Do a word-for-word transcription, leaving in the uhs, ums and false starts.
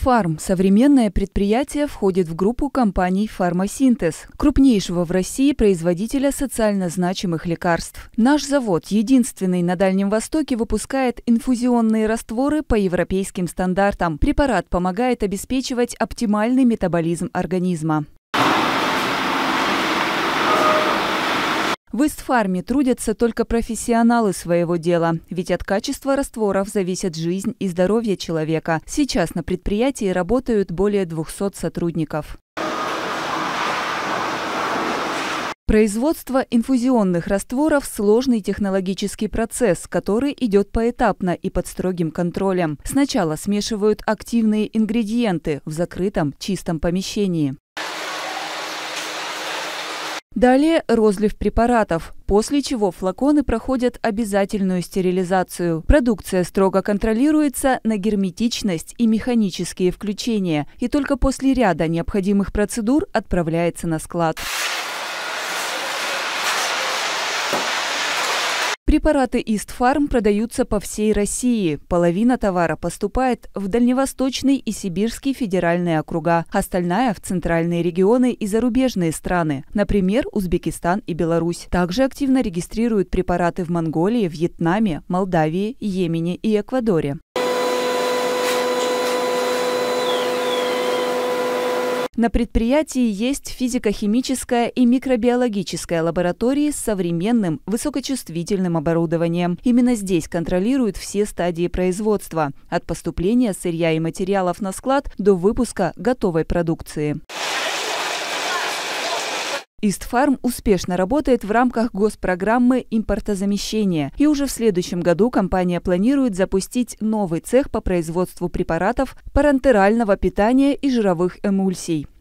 Истфарм – современное предприятие, входит в группу компаний «Фармасинтез», крупнейшего в России производителя социально значимых лекарств. Наш завод, единственный на Дальнем Востоке, выпускает инфузионные растворы по европейским стандартам. Препарат помогает обеспечивать оптимальный метаболизм организма. В Истфарме трудятся только профессионалы своего дела, ведь от качества растворов зависит жизнь и здоровье человека. Сейчас на предприятии работают более двухсот сотрудников. Производство инфузионных растворов – сложный технологический процесс, который идет поэтапно и под строгим контролем. Сначала смешивают активные ингредиенты в закрытом чистом помещении. Далее розлив препаратов, после чего флаконы проходят обязательную стерилизацию. Продукция строго контролируется на герметичность и механические включения, и только после ряда необходимых процедур отправляется на склад. Препараты Истфарм продаются по всей России. Половина товара поступает в Дальневосточный и Сибирский федеральные округа, остальная – в центральные регионы и зарубежные страны, например, Узбекистан и Беларусь. Также активно регистрируют препараты в Монголии, Вьетнаме, Молдавии, Йемене и Эквадоре. На предприятии есть физико-химическая и микробиологическая лаборатории с современным высокочувствительным оборудованием. Именно здесь контролируют все стадии производства – от поступления сырья и материалов на склад до выпуска готовой продукции. Истфарм успешно работает в рамках госпрограммы импортозамещения, и уже в следующем году компания планирует запустить новый цех по производству препаратов парентерального питания и жировых эмульсий.